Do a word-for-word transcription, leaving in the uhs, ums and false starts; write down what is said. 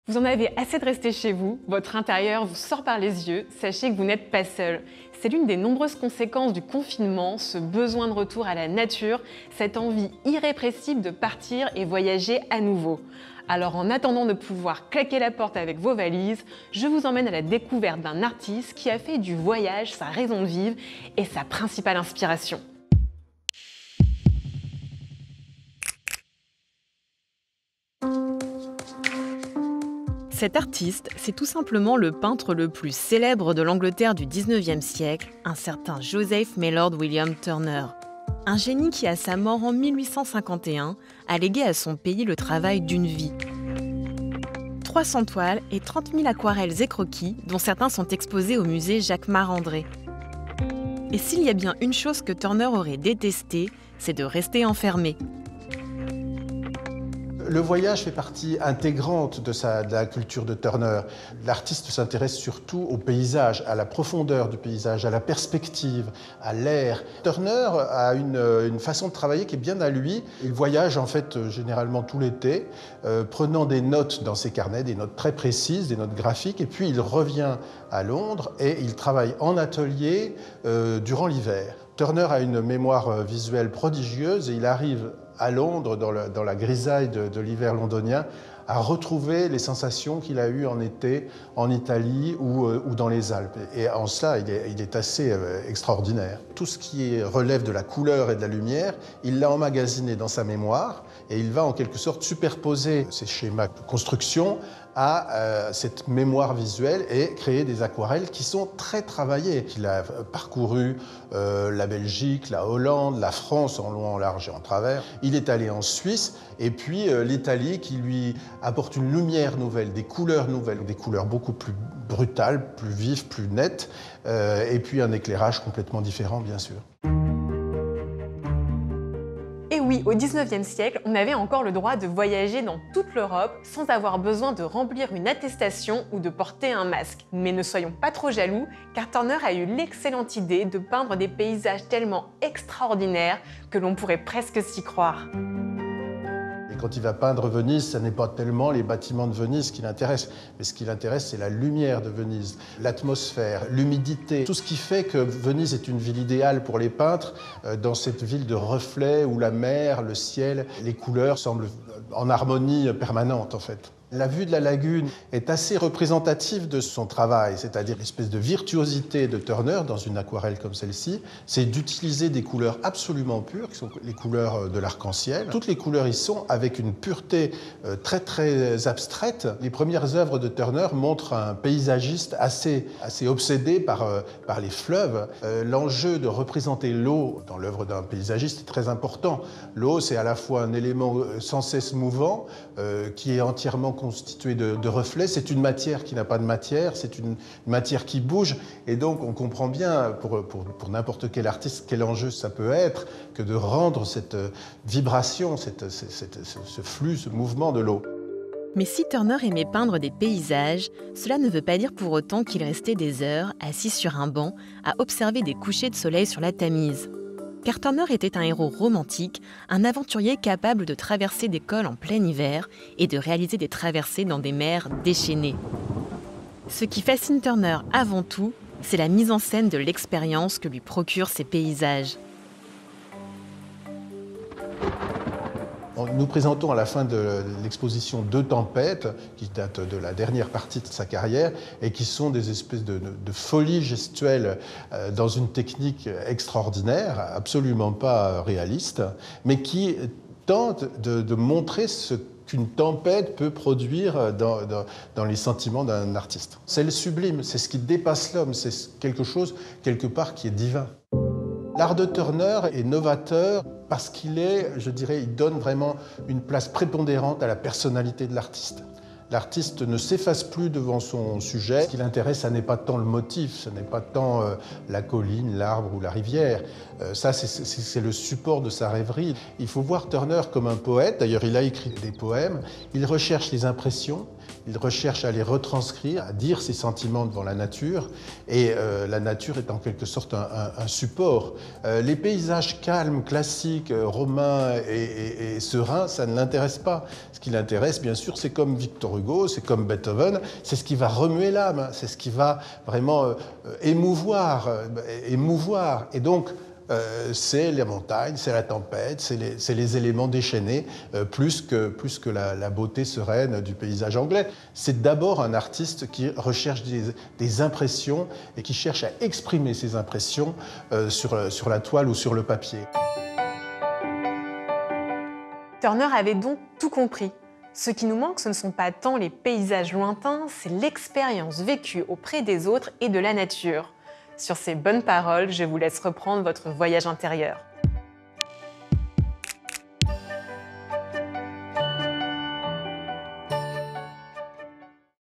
Vous en avez assez de rester chez vous, votre intérieur vous sort par les yeux, sachez que vous n'êtes pas seul. C'est l'une des nombreuses conséquences du confinement, ce besoin de retour à la nature, cette envie irrépressible de partir et voyager à nouveau. Alors en attendant de pouvoir claquer la porte avec vos valises, je vous emmène à la découverte d'un artiste qui a fait du voyage sa raison de vivre et sa principale inspiration. Cet artiste, c'est tout simplement le peintre le plus célèbre de l'Angleterre du dix-neuvième siècle, un certain Joseph Maylord William Turner. Un génie qui, à sa mort en mille huit cent cinquante et un, a légué à son pays le travail d'une vie. trois cents toiles et trente mille aquarelles et croquis, dont certains sont exposés au musée Jacquemart-André. Et s'il y a bien une chose que Turner aurait détestée, c'est de rester enfermé. Le voyage fait partie intégrante de, sa, de la culture de Turner. L'artiste s'intéresse surtout au paysage, à la profondeur du paysage, à la perspective, à l'air. Turner a une, une façon de travailler qui est bien à lui. Il voyage en fait généralement tout l'été, euh, prenant des notes dans ses carnets, des notes très précises, des notes graphiques, et puis il revient à Londres et il travaille en atelier euh, durant l'hiver. Turner a une mémoire visuelle prodigieuse et il arrive à Londres, dans, le, dans la grisaille de, de l'hiver londonien, à retrouver les sensations qu'il a eues en été en Italie ou, euh, ou dans les Alpes. Et en cela, il est, il est assez euh, extraordinaire. Tout ce qui relève de la couleur et de la lumière, il l'a emmagasiné dans sa mémoire et il va en quelque sorte superposer ces schémas de construction à euh, cette mémoire visuelle et créer des aquarelles qui sont très travaillées. Il a parcouru euh, la Belgique, la Hollande, la France en long, en large et en travers. Il est allé en Suisse et puis euh, l'Italie qui lui apporte une lumière nouvelle, des couleurs nouvelles, des couleurs beaucoup plus brutales, plus vives, plus nettes, euh, et puis un éclairage complètement différent, bien sûr. Et oui, au dix-neuvième siècle, on avait encore le droit de voyager dans toute l'Europe sans avoir besoin de remplir une attestation ou de porter un masque. Mais ne soyons pas trop jaloux, car Turner a eu l'excellente idée de peindre des paysages tellement extraordinaires que l'on pourrait presque s'y croire. Quand il va peindre Venise, ce n'est pas tellement les bâtiments de Venise qui l'intéressent, mais ce qui l'intéresse, c'est la lumière de Venise, l'atmosphère, l'humidité, tout ce qui fait que Venise est une ville idéale pour les peintres, dans cette ville de reflets où la mer, le ciel, les couleurs semblent en harmonie permanente en fait. La vue de la lagune est assez représentative de son travail, c'est-à-dire l'espèce de virtuosité de Turner dans une aquarelle comme celle-ci, c'est d'utiliser des couleurs absolument pures, qui sont les couleurs de l'arc-en-ciel. Toutes les couleurs y sont avec une pureté très très abstraite. Les premières œuvres de Turner montrent un paysagiste assez, assez obsédé par, par les fleuves. L'enjeu de représenter l'eau dans l'œuvre d'un paysagiste est très important. L'eau, c'est à la fois un élément sans cesse mouvant, euh, qui est entièrement constitué de, de reflets, c'est une matière qui n'a pas de matière, c'est une matière qui bouge, et donc on comprend bien, pour, pour, pour n'importe quel artiste, quel enjeu ça peut être, que de rendre cette vibration, cette, cette, cette, ce flux, ce mouvement de l'eau. Mais si Turner aimait peindre des paysages, cela ne veut pas dire pour autant qu'il restait des heures, assis sur un banc, à observer des couchers de soleil sur la Tamise. Car Turner était un héros romantique, un aventurier capable de traverser des cols en plein hiver et de réaliser des traversées dans des mers déchaînées. Ce qui fascine Turner avant tout, c'est la mise en scène de l'expérience que lui procurent ces paysages. Nous présentons à la fin de l'exposition deux tempêtes qui datent de la dernière partie de sa carrière et qui sont des espèces de, de folies gestuelles dans une technique extraordinaire, absolument pas réaliste, mais qui tentent de, de montrer ce qu'une tempête peut produire dans, dans, dans les sentiments d'un artiste. C'est le sublime, c'est ce qui dépasse l'homme, c'est quelque chose, quelque part, qui est divin. L'art de Turner est novateur parce qu'il est, je dirais, il donne vraiment une place prépondérante à la personnalité de l'artiste. L'artiste ne s'efface plus devant son sujet. Ce qui l'intéresse, ça n'est pas tant le motif, ce n'est pas tant euh, la colline, l'arbre ou la rivière. Euh, ça, c'est le support de sa rêverie. Il faut voir Turner comme un poète. D'ailleurs, il a écrit des poèmes. Il recherche les impressions. il recherche à les retranscrire, à dire ses sentiments devant la nature, et euh, la nature est en quelque sorte un, un, un support. Euh, les paysages calmes, classiques, euh, romains et, et, et sereins, ça ne l'intéresse pas. Ce qui l'intéresse, bien sûr, c'est comme Victor Hugo, c'est comme Beethoven, c'est ce qui va remuer l'âme, c'est ce qui va vraiment euh, émouvoir, euh, émouvoir. Et donc, Euh, c'est les montagnes, c'est la tempête, c'est les, c'est les éléments déchaînés, euh, plus que, plus que la, la beauté sereine du paysage anglais. C'est d'abord un artiste qui recherche des, des impressions et qui cherche à exprimer ces impressions euh, sur, sur la toile ou sur le papier. Turner avait donc tout compris. Ce qui nous manque, ce ne sont pas tant les paysages lointains, c'est l'expérience vécue auprès des autres et de la nature. Sur ces bonnes paroles, je vous laisse reprendre votre voyage intérieur.